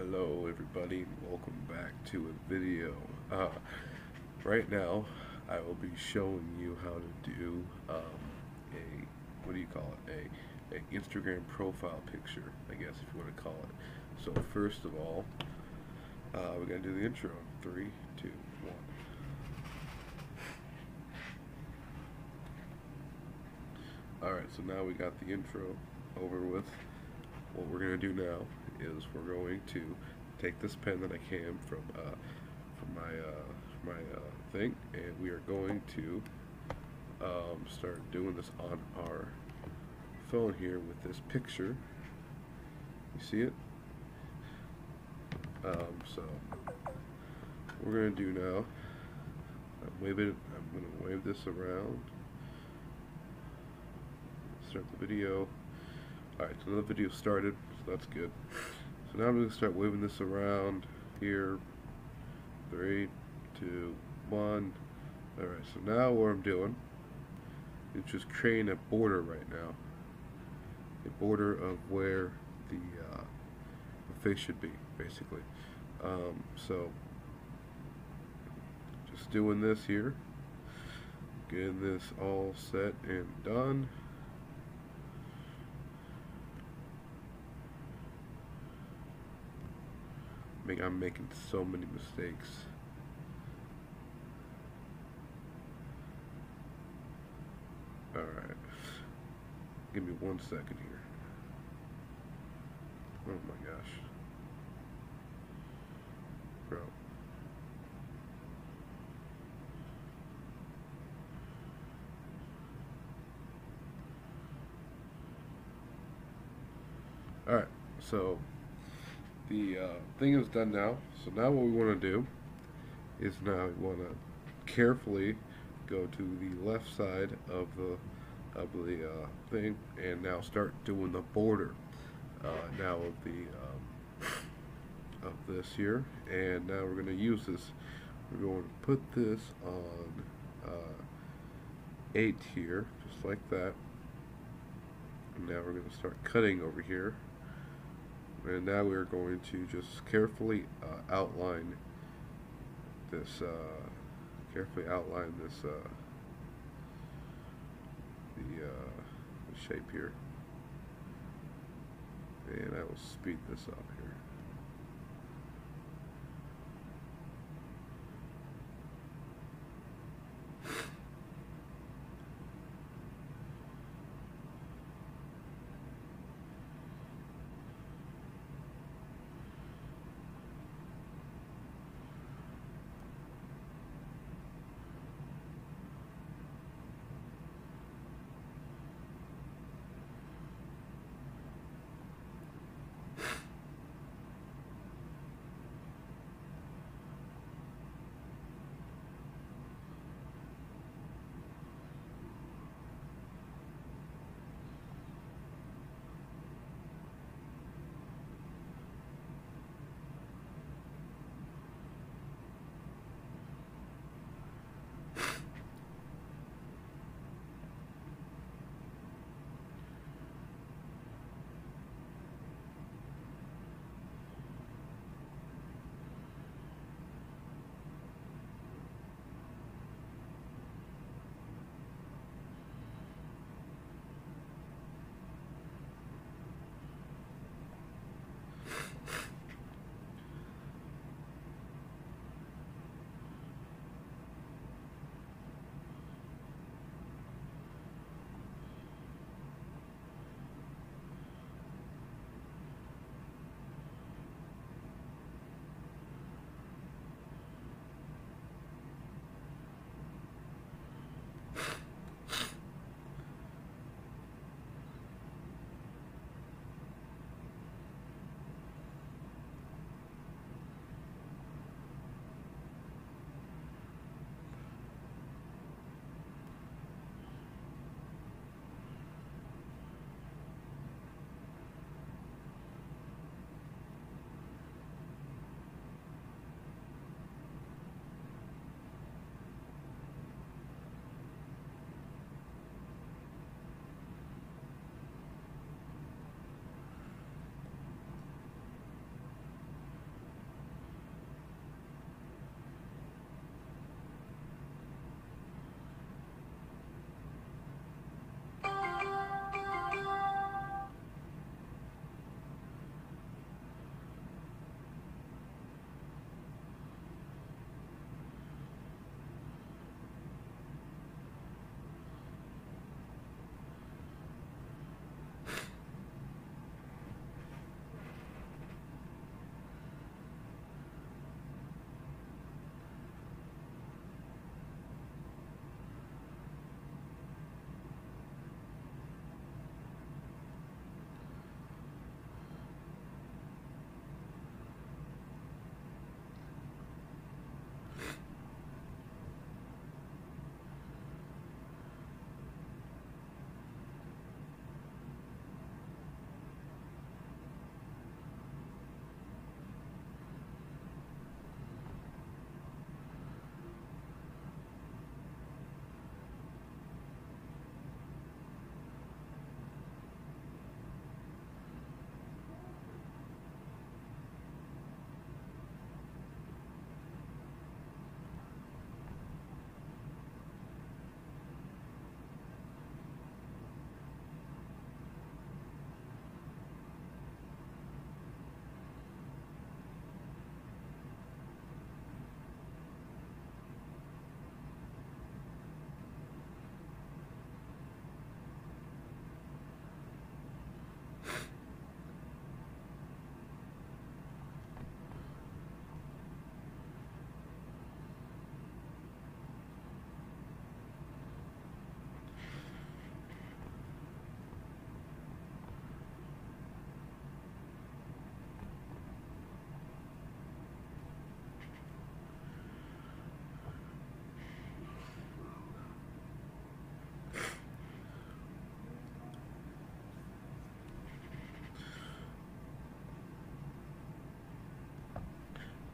Hello everybody, welcome back to a video. Right now I will be showing you how to do a, what do you call it, a Instagram profile picture, I guess if you want to call it. So first of all, we're going to do the intro. 3, 2, 1. Alright, so now we got the intro over with. What we're going to do now is we're going to take this pen that I came from my thing, and we are going to start doing this on our phone here with this picture. You see it? So what we're going to do now, I'm going to wave this around, start the video. Alright, so the video started, so that's good. So now I'm going to start waving this around here. 3, 2, 1. Alright, so now what I'm doing is just creating a border right now. A border of where the face should be, basically. So, just doing this here. Getting this all set and done. I'm making so many mistakes. Alright. Give me 1 second here. Oh my gosh. Bro. Alright, so the thing is done now. So now what we want to do is now we want to carefully go to the left side of the thing, and now start doing the border now of the of this here. And now we're going to use this. We're going to put this on 8 here, just like that. And now we're going to start cutting over here. And now we're going to just carefully outline this, the shape here. And I will speed this up here.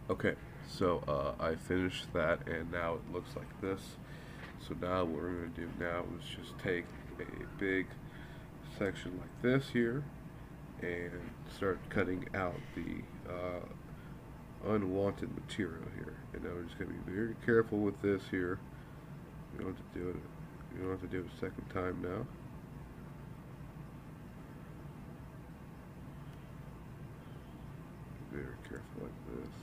Okay, so I finished that, and now it looks like this. So now what we're going to do now is just take a big section like this here and start cutting out the unwanted material here. And now we're just going to be very careful with this here. You don't have to do it. You don't have to do it a second time now. Very careful like this.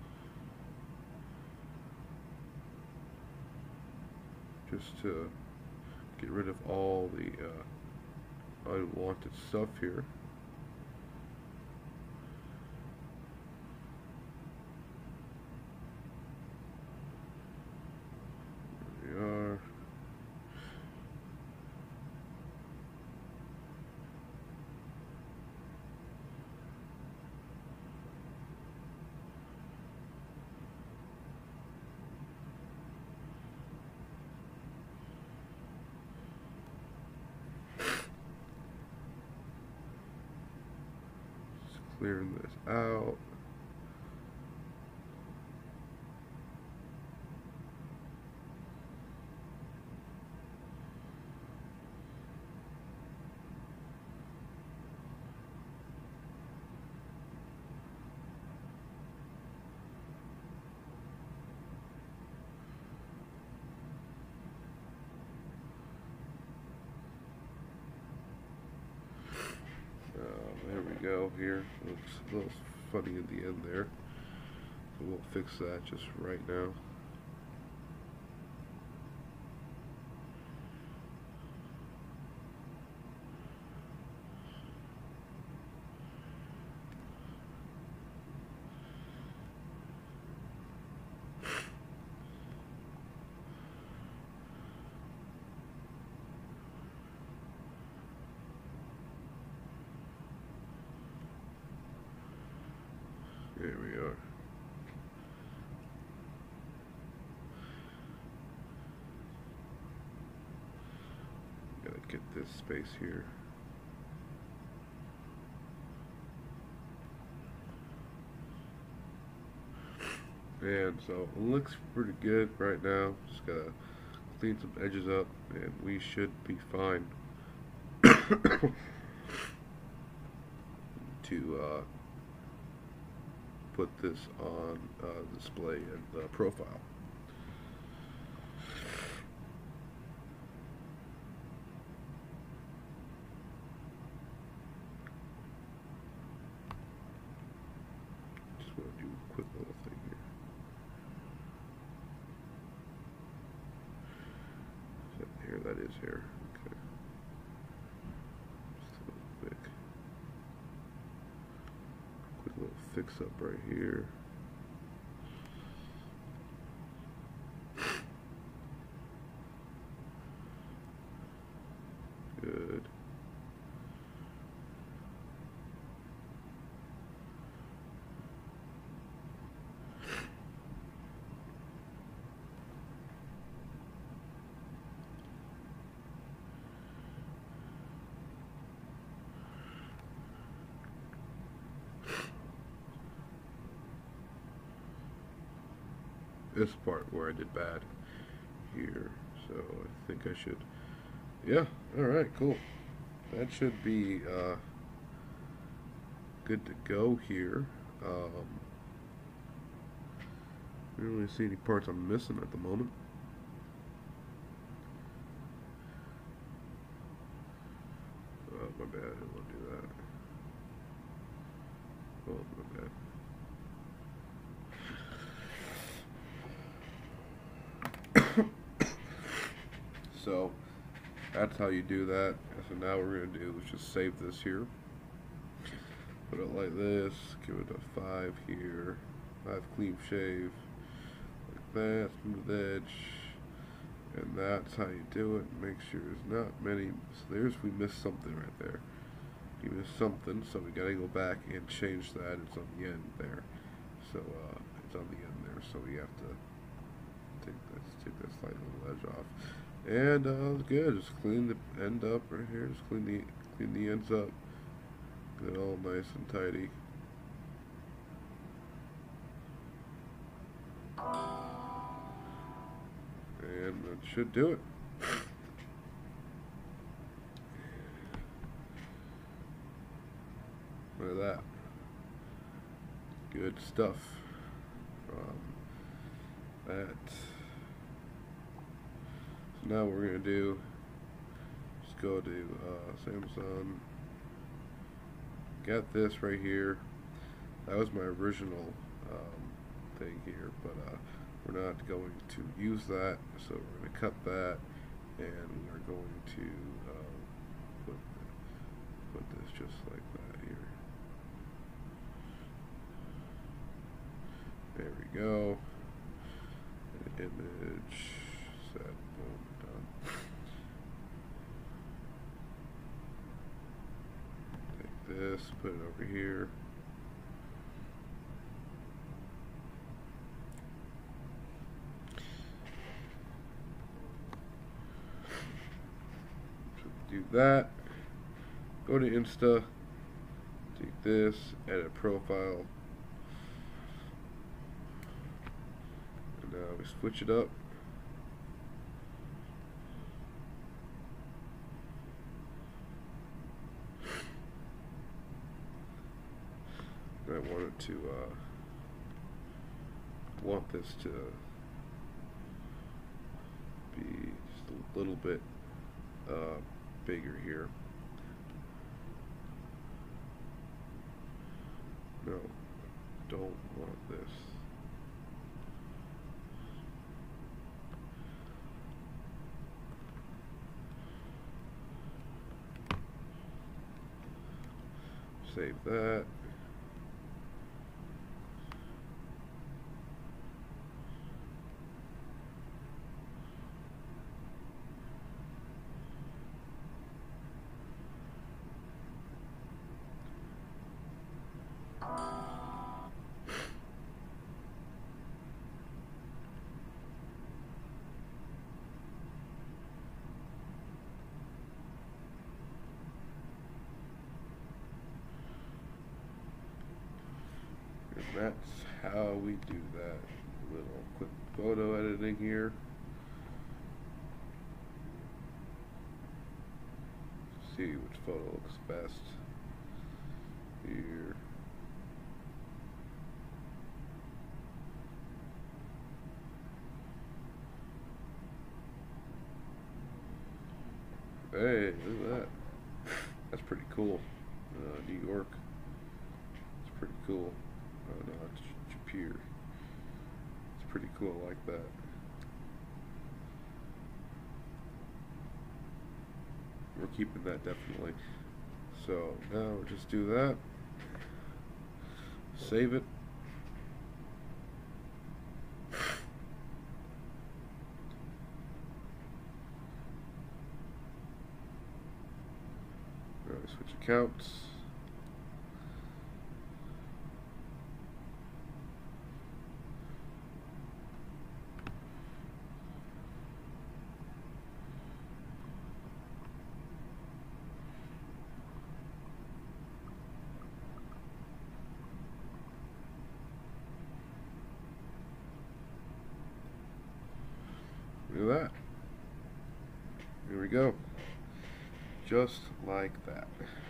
Just to get rid of all the unwanted stuff here. There we are. Just clearing this out. There we go here. Looks a little funny in the end there. So we'll fix that just right now. There we are. Gotta get this space here. And so it looks pretty good right now. Just gotta clean some edges up and we should be fine to put this on display in the profile. Just want to do a quick little thing here. Here, that is here. Okay. Just a little quick little fix up right here. Good. This part where I did bad here, so I think I should, yeah, alright, cool. That should be good to go here. I don't really see any parts I'm missing at the moment. Oh, my bad, I didn't want to do that. Oh, my bad. So that's how you do that. So now what we're going to do is just save this here. Put it like this. Give it a 5 here. 5 clean shave. Like that. Smooth edge. And that's how you do it. Make sure there's not many. So there's, we missed something right there. You missed something, so we got to go back and change that. It's on the end there. So it's on the end there. So we have to take that slight little edge off. And it's good. Just clean the end up right here. Just clean the ends up. Get it all nice and tidy. and that should do it. Look at that. Good stuff from that. So now what we're going to do is go to Samsung. Got this right here. That was my original thing here, but we're not going to use that, so we're going to cut that, and we're going to put this just like that here. There we go. Image set. Boom, done. Take this, put it over here. Do that. Go to Insta. Take this. Edit profile. And now we switch it up. I wanted to want this to be just a little bit bigger here. No, don't want this. Save that. And that's how we do that. A little quick photo editing here. See which photo looks best here. Hey, look at that. That's pretty cool. New York. It's pretty cool. Oh no, it's Japier. It's pretty cool like that. We're keeping that definitely. So now we'll just do that. Save it. Alright, switch accounts. Look at that. Here we go. Just like that.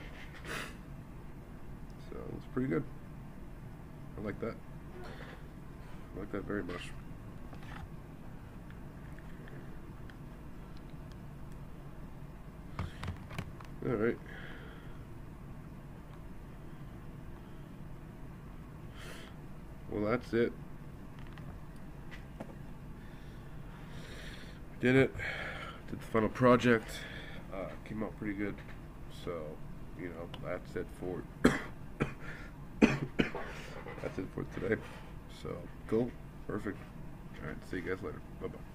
So it's pretty good. I like that. I like that very much. Alright. Well, that's it. Did it. Did the final project. Came out pretty good. So, you know, that's it for that's it for today. So, cool. Perfect. Alright, see you guys later. Bye-bye.